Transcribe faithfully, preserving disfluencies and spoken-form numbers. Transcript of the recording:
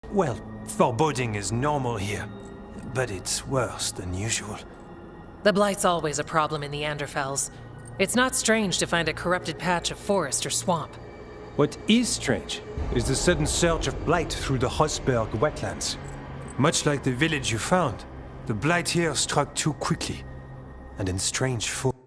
Well, foreboding is normal here, but it's worse than usual. The Blight's always a problem in the Anderfells. It's not strange to find a corrupted patch of forest or swamp. What is strange is the sudden surge of blight through the Hosberg wetlands. Much like the village you found, the blight here struck too quickly, and in strange form.